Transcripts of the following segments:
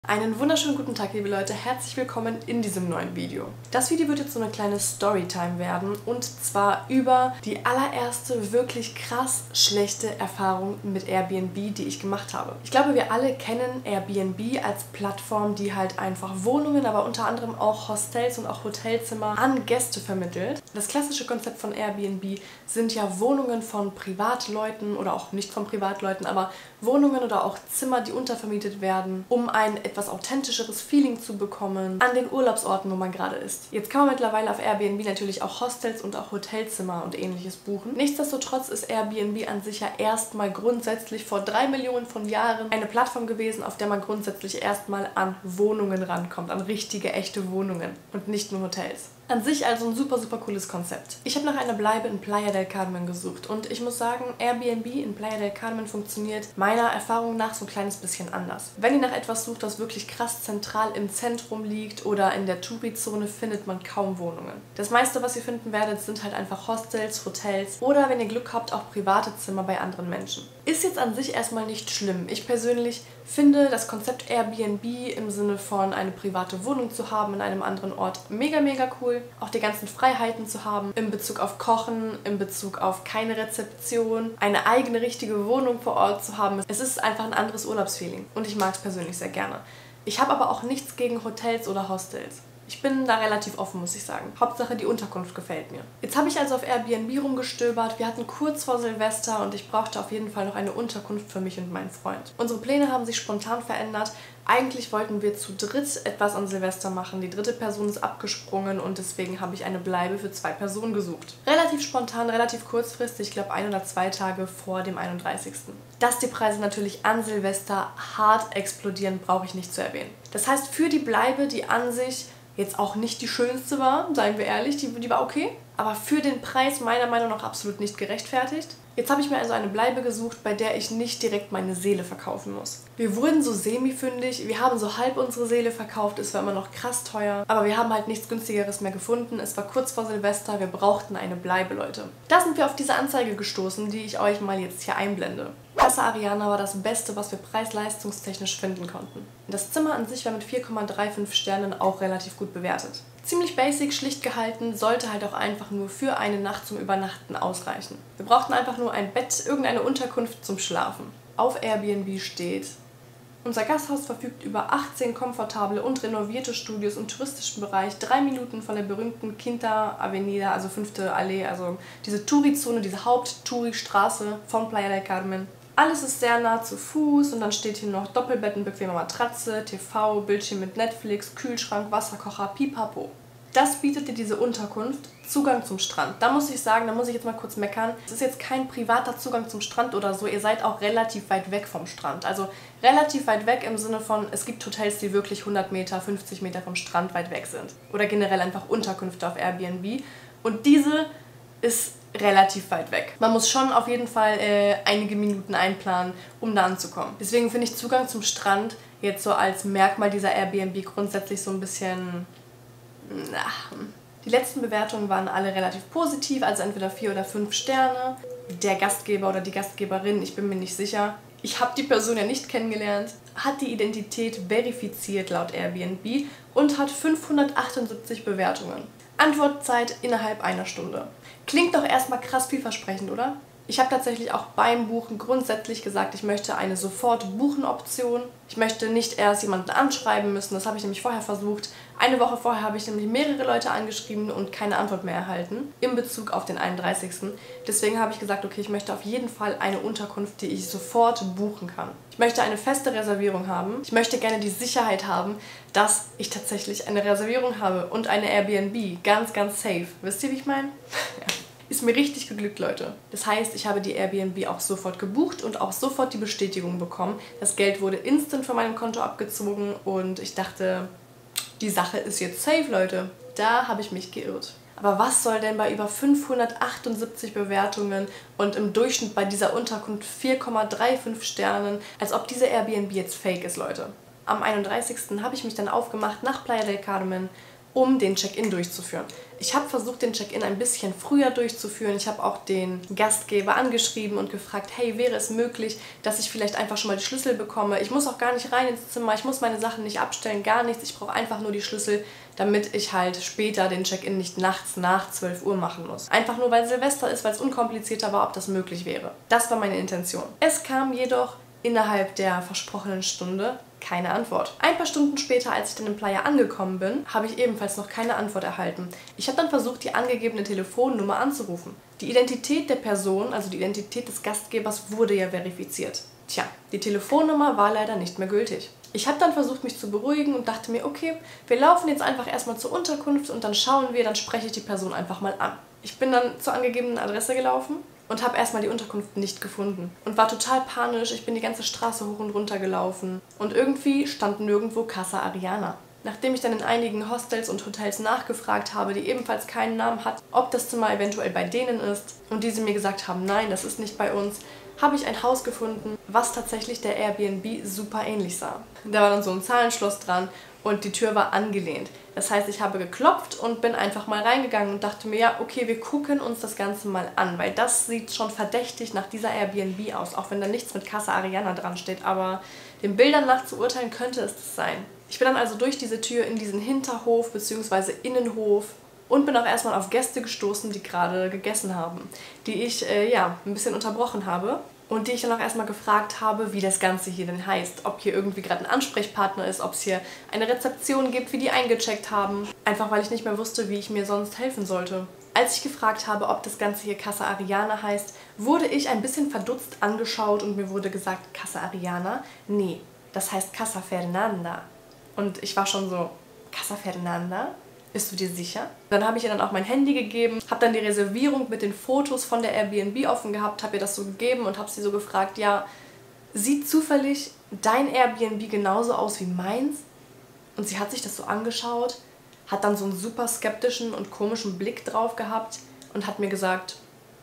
Einen wunderschönen guten Tag, liebe Leute, herzlich willkommen in diesem neuen Video. Das Video wird jetzt so eine kleine Storytime werden und zwar über die allererste wirklich krass schlechte Erfahrung mit Airbnb, die ich gemacht habe. Ich glaube, wir alle kennen Airbnb als Plattform, die halt einfach Wohnungen, aber unter anderem auch Hostels und auch Hotelzimmer an Gäste vermittelt. Das klassische Konzept von Airbnb sind ja Wohnungen von Privatleuten oder auch nicht von Privatleuten, aber Wohnungen oder auch Zimmer, die untervermietet werden, um ein etwas authentischeres Feeling zu bekommen an den Urlaubsorten, wo man gerade ist. Jetzt kann man mittlerweile auf Airbnb natürlich auch Hostels und auch Hotelzimmer und ähnliches buchen. Nichtsdestotrotz ist Airbnb an sich ja erstmal grundsätzlich vor 3 Millionen von Jahren eine Plattform gewesen, auf der man grundsätzlich erstmal an Wohnungen rankommt, an richtige, echte Wohnungen und nicht nur Hotels. An sich also ein super, super cooles Konzept. Ich habe nach einer Bleibe in Playa del Carmen gesucht und ich muss sagen, Airbnb in Playa del Carmen funktioniert meiner Erfahrung nach so ein kleines bisschen anders. Wenn ihr nach etwas sucht, das wirklich krass zentral im Zentrum liegt oder in der Touri-Zone, findet man kaum Wohnungen. Das meiste, was ihr finden werdet, sind halt einfach Hostels, Hotels oder, wenn ihr Glück habt, auch private Zimmer bei anderen Menschen. Ist jetzt an sich erstmal nicht schlimm. Ich persönlich finde das Konzept Airbnb im Sinne von eine private Wohnung zu haben in einem anderen Ort mega, mega cool. Auch die ganzen Freiheiten zu haben in Bezug auf Kochen, in Bezug auf keine Rezeption, eine eigene richtige Wohnung vor Ort zu haben. Es ist einfach ein anderes Urlaubsfeeling und ich mag es persönlich sehr gerne. Ich habe aber auch nichts gegen Hotels oder Hostels. Ich bin da relativ offen, muss ich sagen. Hauptsache die Unterkunft gefällt mir. Jetzt habe ich also auf Airbnb rumgestöbert. Wir hatten kurz vor Silvester und ich brauchte auf jeden Fall noch eine Unterkunft für mich und meinen Freund. Unsere Pläne haben sich spontan verändert. Eigentlich wollten wir zu dritt etwas an Silvester machen. Die dritte Person ist abgesprungen und deswegen habe ich eine Bleibe für 2 Personen gesucht. Relativ spontan, relativ kurzfristig, ich glaube 1 oder 2 Tage vor dem 31. Dass die Preise natürlich an Silvester hart explodieren, brauche ich nicht zu erwähnen. Das heißt, für die Bleibe, die an sich jetzt auch nicht die schönste war, seien wir ehrlich, die war okay, aber für den Preis meiner Meinung nach absolut nicht gerechtfertigt. Jetzt habe ich mir also eine Bleibe gesucht, bei der ich nicht direkt meine Seele verkaufen muss. Wir wurden so semi-fündig, wir haben so halb unsere Seele verkauft, es war immer noch krass teuer, aber wir haben halt nichts günstigeres mehr gefunden. Es war kurz vor Silvester, wir brauchten eine Bleibe, Leute. Da sind wir auf diese Anzeige gestoßen, die ich euch mal jetzt hier einblende. Casa Ariana war das Beste, was wir preis-leistungstechnisch finden konnten. Das Zimmer an sich war mit 4,35 Sternen auch relativ gut bewertet. Ziemlich basic, schlicht gehalten, sollte halt auch einfach nur für eine Nacht zum Übernachten ausreichen. Wir brauchten einfach nur ein Bett, irgendeine Unterkunft zum Schlafen. Auf Airbnb steht: Unser Gasthaus verfügt über 18 komfortable und renovierte Studios im touristischen Bereich, 3 Minuten von der berühmten Quinta Avenida, also 5. Allee, also diese Touri-Zone, diese Haupt-Touri-Straße von Playa del Carmen. Alles ist sehr nah zu Fuß und dann steht hier noch Doppelbetten, bequeme Matratze, TV, Bildschirm mit Netflix, Kühlschrank, Wasserkocher, pipapo. Das bietet dir diese Unterkunft, Zugang zum Strand. Da muss ich sagen, da muss ich jetzt mal kurz meckern. Es ist jetzt kein privater Zugang zum Strand oder so. Ihr seid auch relativ weit weg vom Strand. Also relativ weit weg im Sinne von, es gibt Hotels, die wirklich 100 Meter, 50 Meter vom Strand weit weg sind. Oder generell einfach Unterkünfte auf Airbnb. Und diese ist relativ weit weg. Man muss schon auf jeden Fall einige Minuten einplanen, um da anzukommen. Deswegen finde ich Zugang zum Strand jetzt so als Merkmal dieser Airbnb grundsätzlich so ein bisschen... Die letzten Bewertungen waren alle relativ positiv, also entweder 4 oder 5 Sterne. Der Gastgeber oder die Gastgeberin, ich bin mir nicht sicher. Ich habe die Person ja nicht kennengelernt, hat die Identität verifiziert laut Airbnb und hat 578 Bewertungen. Antwortzeit innerhalb einer Stunde. Klingt doch erstmal krass vielversprechend, oder? Ich habe tatsächlich auch beim Buchen grundsätzlich gesagt, ich möchte eine Sofort-Buchen-Option. Ich möchte nicht erst jemanden anschreiben müssen, das habe ich nämlich vorher versucht. Eine Woche vorher habe ich nämlich mehrere Leute angeschrieben und keine Antwort mehr erhalten in Bezug auf den 31. Deswegen habe ich gesagt, okay, ich möchte auf jeden Fall eine Unterkunft, die ich sofort buchen kann. Ich möchte eine feste Reservierung haben. Ich möchte gerne die Sicherheit haben, dass ich tatsächlich eine Reservierung habe und eine Airbnb. Ganz, ganz safe. Wisst ihr, wie ich meine? Ja. Ist mir richtig geglückt, Leute. Das heißt, ich habe die Airbnb auch sofort gebucht und auch sofort die Bestätigung bekommen. Das Geld wurde instant von meinem Konto abgezogen und ich dachte, die Sache ist jetzt safe, Leute. Da habe ich mich geirrt. Aber was soll denn bei über 578 Bewertungen und im Durchschnitt bei dieser Unterkunft 4,35 Sternen, als ob diese Airbnb jetzt fake ist, Leute. Am 31. habe ich mich dann aufgemacht nach Playa del Carmen um den Check-in durchzuführen. Ich habe versucht, den Check-in ein bisschen früher durchzuführen. Ich habe auch den Gastgeber angeschrieben und gefragt, hey, wäre es möglich, dass ich vielleicht einfach schon mal die Schlüssel bekomme? Ich muss auch gar nicht rein ins Zimmer, ich muss meine Sachen nicht abstellen, gar nichts. Ich brauche einfach nur die Schlüssel, damit ich halt später den Check-in nicht nachts nach 12 Uhr machen muss. Einfach nur, weil Silvester ist, weil es unkomplizierter war, ob das möglich wäre. Das war meine Intention. Es kam jedoch innerhalb der versprochenen Stunde keine Antwort. Ein paar Stunden später, als ich dann in Playa angekommen bin, habe ich ebenfalls noch keine Antwort erhalten. Ich habe dann versucht, die angegebene Telefonnummer anzurufen. Die Identität der Person, also die Identität des Gastgebers, wurde ja verifiziert. Tja, die Telefonnummer war leider nicht mehr gültig. Ich habe dann versucht, mich zu beruhigen und dachte mir, okay, wir laufen jetzt einfach erstmal zur Unterkunft und dann schauen wir, dann spreche ich die Person einfach mal an. Ich bin dann zur angegebenen Adresse gelaufen und habe erstmal die Unterkunft nicht gefunden und war total panisch. Ich bin die ganze Straße hoch und runter gelaufen und irgendwie stand nirgendwo Casa Ariana. Nachdem ich dann in einigen Hostels und Hotels nachgefragt habe, die ebenfalls keinen Namen hatten, ob das Zimmer eventuell bei denen ist und diese mir gesagt haben, nein, das ist nicht bei uns, habe ich ein Haus gefunden, was tatsächlich der Airbnb super ähnlich sah. Da war dann so ein Zahlenschloss dran und die Tür war angelehnt. Das heißt, ich habe geklopft und bin einfach mal reingegangen und dachte mir, ja, okay, wir gucken uns das Ganze mal an, weil das sieht schon verdächtig nach dieser Airbnb aus, auch wenn da nichts mit Casa Ariana dran steht, aber den Bildern nach zu urteilen könnte es das sein. Ich bin dann also durch diese Tür in diesen Hinterhof bzw. Innenhof und bin auch erstmal auf Gäste gestoßen, die gerade gegessen haben, die ich ein bisschen unterbrochen habe. Und die ich dann auch erstmal gefragt habe, wie das Ganze hier denn heißt. Ob hier irgendwie gerade ein Ansprechpartner ist, ob es hier eine Rezeption gibt, wie die eingecheckt haben. Einfach weil ich nicht mehr wusste, wie ich mir sonst helfen sollte. Als ich gefragt habe, ob das Ganze hier Casa Ariana heißt, wurde ich ein bisschen verdutzt angeschaut und mir wurde gesagt, Casa Ariana? Nee, das heißt Casa Fernanda. Und ich war schon so, Casa Fernanda? Bist du dir sicher? Dann habe ich ihr dann auch mein Handy gegeben, habe dann die Reservierung mit den Fotos von der Airbnb offen gehabt, habe ihr das so gegeben und habe sie so gefragt, ja, sieht zufällig dein Airbnb genauso aus wie meins? Und sie hat sich das so angeschaut, hat dann so einen super skeptischen und komischen Blick drauf gehabt und hat mir gesagt,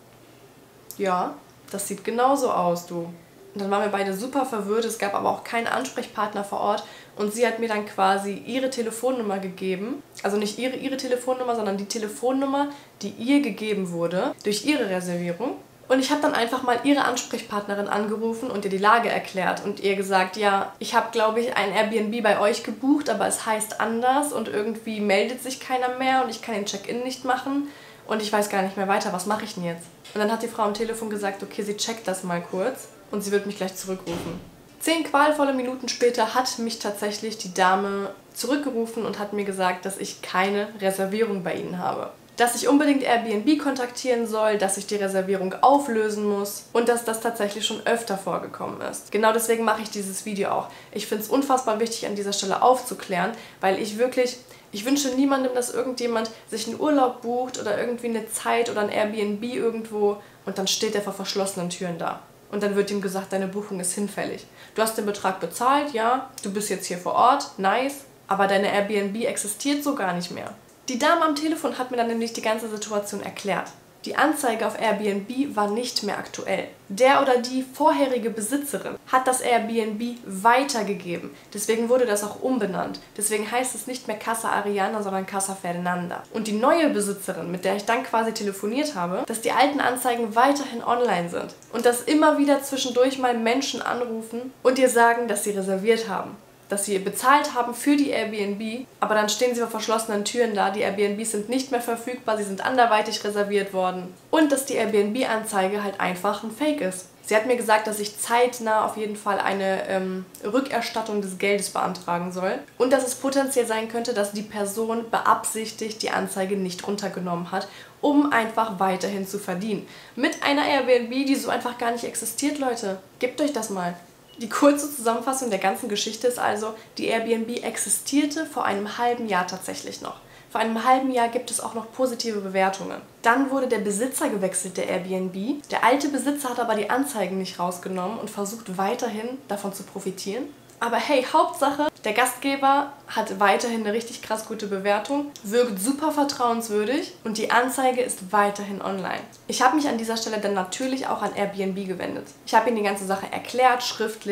ja, das sieht genauso aus, du. Und dann waren wir beide super verwirrt, es gab aber auch keinen Ansprechpartner vor Ort und sie hat mir dann quasi ihre Telefonnummer gegeben, also nicht ihre Telefonnummer, sondern die Telefonnummer, die ihr gegeben wurde durch ihre Reservierung. Und ich habe dann einfach mal ihre Ansprechpartnerin angerufen und ihr die Lage erklärt und ihr gesagt, ja, ich habe, glaube ich, ein Airbnb bei euch gebucht, aber es heißt anders und irgendwie meldet sich keiner mehr und ich kann den Check-in nicht machen und ich weiß gar nicht mehr weiter, was mache ich denn jetzt? Und dann hat die Frau am Telefon gesagt, okay, sie checkt das mal kurz und sie wird mich gleich zurückrufen. 10 qualvolle Minuten später hat mich tatsächlich die Dame zurückgerufen und hat mir gesagt, dass ich keine Reservierung bei ihnen habe. Dass ich unbedingt Airbnb kontaktieren soll, dass ich die Reservierung auflösen muss und dass das tatsächlich schon öfter vorgekommen ist. Genau deswegen mache ich dieses Video auch. Ich finde es unfassbar wichtig, an dieser Stelle aufzuklären, weil ich wünsche niemandem, dass irgendjemand sich einen Urlaub bucht oder irgendwie eine Zeit oder ein Airbnb irgendwo und dann steht er vor verschlossenen Türen da. Und dann wird ihm gesagt, deine Buchung ist hinfällig. Du hast den Betrag bezahlt, ja, du bist jetzt hier vor Ort, nice, aber deine Airbnb existiert so gar nicht mehr. Die Dame am Telefon hat mir dann nämlich die ganze Situation erklärt. Die Anzeige auf Airbnb war nicht mehr aktuell. Der oder die vorherige Besitzerin hat das Airbnb weitergegeben. Deswegen wurde das auch umbenannt. Deswegen heißt es nicht mehr Casa Ariana, sondern Casa Fernanda. Und die neue Besitzerin, mit der ich dann quasi telefoniert habe, dass die alten Anzeigen weiterhin online sind. Und dass immer wieder zwischendurch mal Menschen anrufen und ihr sagen, dass sie reserviert haben. Dass sie bezahlt haben für die Airbnb, aber dann stehen sie vor verschlossenen Türen da, die Airbnbs sind nicht mehr verfügbar, sie sind anderweitig reserviert worden. Und dass die Airbnb-Anzeige halt einfach ein Fake ist. Sie hat mir gesagt, dass ich zeitnah auf jeden Fall eine Rückerstattung des Geldes beantragen soll. Und dass es potenziell sein könnte, dass die Person beabsichtigt die Anzeige nicht runtergenommen hat, um einfach weiterhin zu verdienen. Mit einer Airbnb, die so einfach gar nicht existiert, Leute. Gebt euch das mal. Die kurze Zusammenfassung der ganzen Geschichte ist also, die Airbnb existierte vor einem halben Jahr tatsächlich noch. Vor einem halben Jahr gibt es auch noch positive Bewertungen. Dann wurde der Besitzer gewechselt, der Airbnb. Der alte Besitzer hat aber die Anzeigen nicht rausgenommen und versucht weiterhin davon zu profitieren. Aber hey, Hauptsache, der Gastgeber hat weiterhin eine richtig krass gute Bewertung, wirkt super vertrauenswürdig und die Anzeige ist weiterhin online. Ich habe mich an dieser Stelle dann natürlich auch an Airbnb gewendet. Ich habe ihnen die ganze Sache erklärt, schriftlich.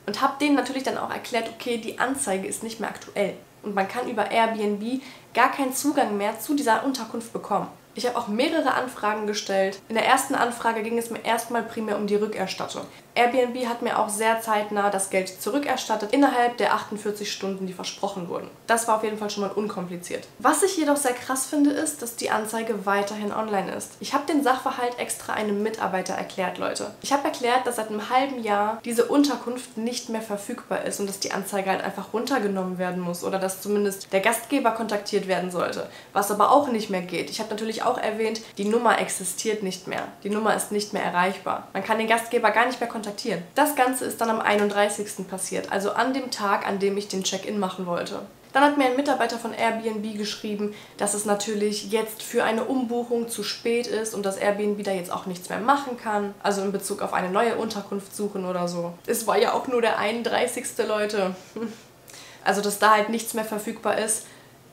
und habe denen natürlich dann auch erklärt, okay, die Anzeige ist nicht mehr aktuell und man kann über Airbnb gar keinen Zugang mehr zu dieser Unterkunft bekommen. Ich habe auch mehrere Anfragen gestellt. In der ersten Anfrage ging es mir erstmal primär um die Rückerstattung. Airbnb hat mir auch sehr zeitnah das Geld zurückerstattet, innerhalb der 48 Stunden, die versprochen wurden. Das war auf jeden Fall schon mal unkompliziert. Was ich jedoch sehr krass finde, ist, dass die Anzeige weiterhin online ist. Ich habe den Sachverhalt extra einem Mitarbeiter erklärt, Leute. Ich habe erklärt, dass seit einem halben Jahr diese Unterkunft nicht mehr verfügbar ist und dass die Anzeige halt einfach runtergenommen werden muss oder dass zumindest der Gastgeber kontaktiert werden sollte, was aber auch nicht mehr geht. Ich habe natürlich auch erwähnt, die Nummer existiert nicht mehr. Die Nummer ist nicht mehr erreichbar. Man kann den Gastgeber gar nicht mehr kontaktieren. Das Ganze ist dann am 31. passiert, also an dem Tag, an dem ich den Check-in machen wollte. Dann hat mir ein Mitarbeiter von Airbnb geschrieben, dass es natürlich jetzt für eine Umbuchung zu spät ist und dass Airbnb da jetzt auch nichts mehr machen kann. Also in Bezug auf eine neue Unterkunft suchen oder so. Es war ja auch nur der 31. Leute. Also dass da halt nichts mehr verfügbar ist,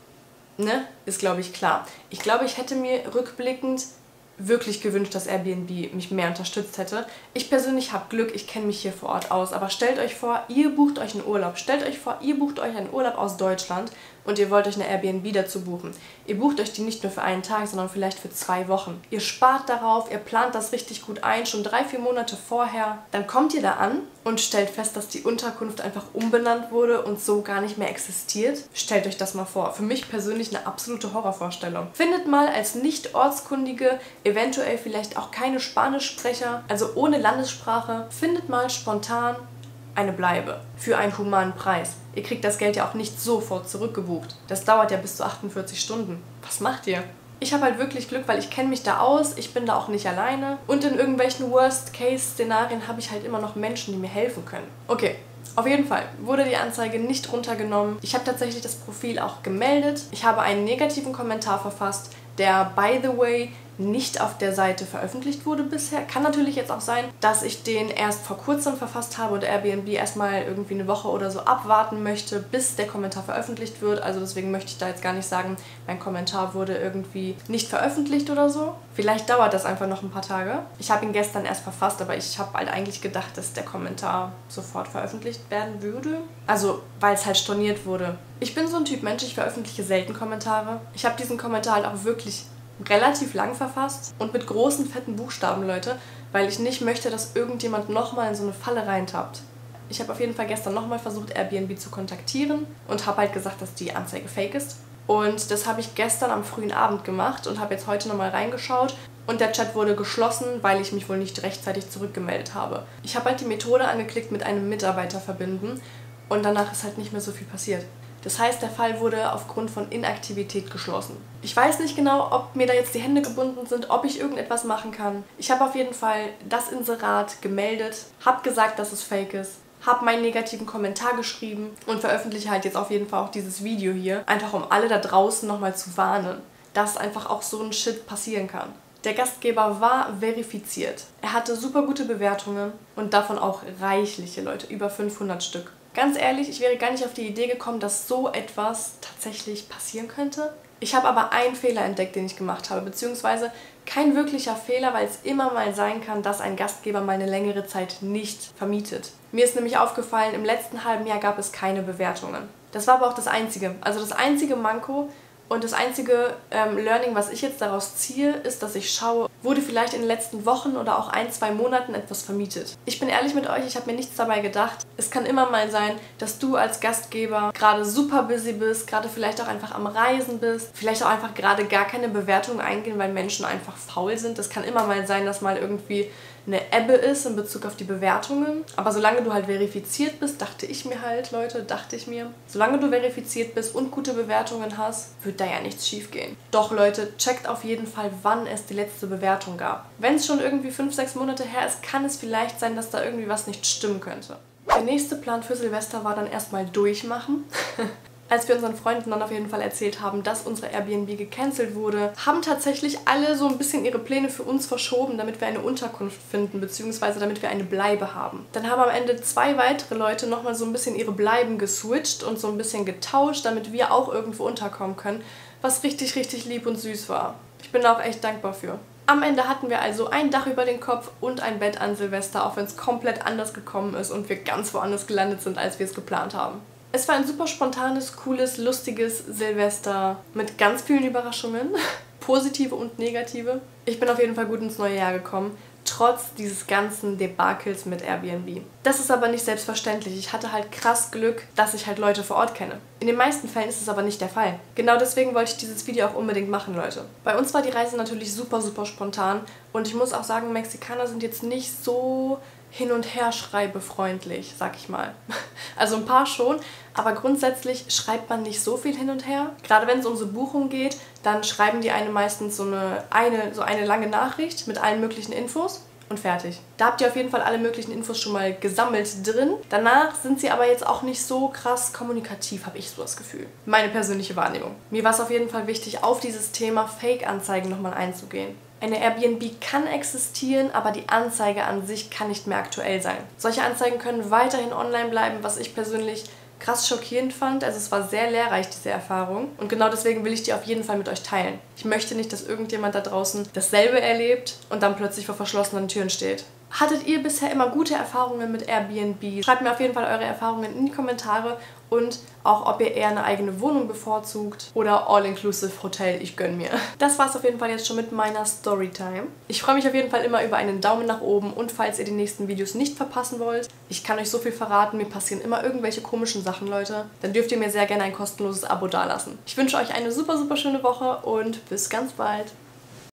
ne, ist glaube ich klar. Ich glaube, ich hätte mir rückblickend wirklich gewünscht, dass Airbnb mich mehr unterstützt hätte. Ich persönlich habe Glück, ich kenne mich hier vor Ort aus, aber stellt euch vor, ihr bucht euch einen Urlaub. Stellt euch vor, ihr bucht euch einen Urlaub aus Deutschland und ihr wollt euch eine Airbnb dazu buchen. Ihr bucht euch die nicht nur für einen Tag, sondern vielleicht für 2 Wochen. Ihr spart darauf, ihr plant das richtig gut ein, schon 3-4 Monate vorher. Dann kommt ihr da an und stellt fest, dass die Unterkunft einfach umbenannt wurde und so gar nicht mehr existiert. Stellt euch das mal vor. Für mich persönlich eine absolute Horrorvorstellung. Findet mal als Nicht-Ortskundige, eventuell vielleicht auch keine Spanischsprecher, also ohne Landessprache, findet mal spontan eine Bleibe für einen humanen Preis. Ihr kriegt das Geld ja auch nicht sofort zurückgebucht. Das dauert ja bis zu 48 Stunden. Was macht ihr? Ich habe halt wirklich Glück, weil ich kenne mich da aus, ich bin da auch nicht alleine und in irgendwelchen Worst-Case-Szenarien habe ich halt immer noch Menschen, die mir helfen können. Okay, auf jeden Fall wurde die Anzeige nicht runtergenommen. Ich habe tatsächlich das Profil auch gemeldet. Ich habe einen negativen Kommentar verfasst, der, by the way, nicht auf der Seite veröffentlicht wurde bisher. Kann natürlich jetzt auch sein, dass ich den erst vor kurzem verfasst habe und Airbnb erstmal irgendwie eine Woche oder so abwarten möchte, bis der Kommentar veröffentlicht wird. Also deswegen möchte ich da jetzt gar nicht sagen, mein Kommentar wurde irgendwie nicht veröffentlicht oder so. Vielleicht dauert das einfach noch ein paar Tage. Ich habe ihn gestern erst verfasst, aber ich habe halt eigentlich gedacht, dass der Kommentar sofort veröffentlicht werden würde. Also, weil es halt storniert wurde. Ich bin so ein Typ Mensch, ich veröffentliche selten Kommentare. Ich habe diesen Kommentar halt auch wirklich relativ lang verfasst und mit großen, fetten Buchstaben, Leute, weil ich nicht möchte, dass irgendjemand nochmal in so eine Falle reintappt. Ich habe auf jeden Fall gestern nochmal versucht, Airbnb zu kontaktieren und habe halt gesagt, dass die Anzeige fake ist. Und das habe ich gestern am frühen Abend gemacht und habe jetzt heute nochmal reingeschaut und der Chat wurde geschlossen, weil ich mich wohl nicht rechtzeitig zurückgemeldet habe. Ich habe halt die Methode angeklickt mit einem Mitarbeiter verbinden und danach ist halt nicht mehr so viel passiert. Das heißt, der Fall wurde aufgrund von Inaktivität geschlossen. Ich weiß nicht genau, ob mir da jetzt die Hände gebunden sind, ob ich irgendetwas machen kann. Ich habe auf jeden Fall das Inserat gemeldet, habe gesagt, dass es fake ist, habe meinen negativen Kommentar geschrieben und veröffentliche halt jetzt auf jeden Fall auch dieses Video hier, einfach um alle da draußen nochmal zu warnen, dass einfach auch so ein Shit passieren kann. Der Gastgeber war verifiziert. Er hatte super gute Bewertungen und davon auch reichliche Leute, über 500 Stück. Ganz ehrlich, ich wäre gar nicht auf die Idee gekommen, dass so etwas tatsächlich passieren könnte. Ich habe aber einen Fehler entdeckt, den ich gemacht habe, beziehungsweise kein wirklicher Fehler, weil es immer mal sein kann, dass ein Gastgeber mal eine längere Zeit nicht vermietet. Mir ist nämlich aufgefallen, im letzten halben Jahr gab es keine Bewertungen. Das war aber auch das Einzige. Also das einzige Manko und das einzige Learning, was ich jetzt daraus ziehe, ist, dass ich schaue, wurde vielleicht in den letzten Wochen oder auch 1-2 Monaten etwas vermietet. Ich bin ehrlich mit euch, ich habe mir nichts dabei gedacht. Es kann immer mal sein, dass du als Gastgeber gerade super busy bist, gerade vielleicht auch einfach am Reisen bist, vielleicht auch einfach gerade gar keine Bewertungen eingehen, weil Menschen einfach faul sind. Das kann immer mal sein, dass mal irgendwie eine Ebbe ist in Bezug auf die Bewertungen. Aber solange du halt verifiziert bist, dachte ich mir, solange du verifiziert bist und gute Bewertungen hast, wird da ja nichts schief gehen. Doch Leute, checkt auf jeden Fall, wann es die letzte Bewertung gab. Wenn es schon irgendwie 5-6 Monate her ist, kann es vielleicht sein, dass da irgendwie was nicht stimmen könnte. Der nächste Plan für Silvester war dann erstmal durchmachen. Als wir unseren Freunden dann auf jeden Fall erzählt haben, dass unsere Airbnb gecancelt wurde, haben tatsächlich alle so ein bisschen ihre Pläne für uns verschoben, damit wir eine Unterkunft finden, beziehungsweise damit wir eine Bleibe haben. Dann haben am Ende 2 weitere Leute nochmal so ein bisschen ihre Bleiben geswitcht und so ein bisschen getauscht, damit wir auch irgendwo unterkommen können, was richtig, richtig lieb und süß war. Ich bin da auch echt dankbar für. Am Ende hatten wir also ein Dach über den Kopf und ein Bett an Silvester, auch wenn es komplett anders gekommen ist und wir ganz woanders gelandet sind, als wir es geplant haben. Es war ein super spontanes, cooles, lustiges Silvester mit ganz vielen Überraschungen, positive und negative. Ich bin auf jeden Fall gut ins neue Jahr gekommen, trotz dieses ganzen Debakels mit Airbnb. Das ist aber nicht selbstverständlich. Ich hatte halt krass Glück, dass ich halt Leute vor Ort kenne. In den meisten Fällen ist es aber nicht der Fall. Genau deswegen wollte ich dieses Video auch unbedingt machen, Leute. Bei uns war die Reise natürlich super, super spontan und ich muss auch sagen, Mexikaner sind jetzt nicht so hin- und her schreibefreundlich, sag ich mal. Also ein paar schon, aber grundsätzlich schreibt man nicht so viel hin und her. Gerade wenn es um so Buchungen geht, dann schreiben die einem meistens so eine lange Nachricht mit allen möglichen Infos und fertig. Da habt ihr auf jeden Fall alle möglichen Infos schon mal gesammelt drin. Danach sind sie aber jetzt auch nicht so krass kommunikativ, habe ich so das Gefühl. Meine persönliche Wahrnehmung. Mir war es auf jeden Fall wichtig, auf dieses Thema Fake-Anzeigen nochmal einzugehen. Eine Airbnb kann existieren, aber die Anzeige an sich kann nicht mehr aktuell sein. Solche Anzeigen können weiterhin online bleiben, was ich persönlich krass schockierend fand. Also es war sehr lehrreich, diese Erfahrung. Und genau deswegen will ich die auf jeden Fall mit euch teilen. Ich möchte nicht, dass irgendjemand da draußen dasselbe erlebt und dann plötzlich vor verschlossenen Türen steht. Hattet ihr bisher immer gute Erfahrungen mit Airbnb? Schreibt mir auf jeden Fall eure Erfahrungen in die Kommentare und auch, ob ihr eher eine eigene Wohnung bevorzugt oder All-Inclusive Hotel, ich gönn mir. Das war's auf jeden Fall jetzt schon mit meiner Storytime. Ich freue mich auf jeden Fall immer über einen Daumen nach oben und falls ihr die nächsten Videos nicht verpassen wollt, ich kann euch so viel verraten, mir passieren immer irgendwelche komischen Sachen, Leute, dann dürft ihr mir sehr gerne ein kostenloses Abo dalassen. Ich wünsche euch eine super, super schöne Woche und bis ganz bald.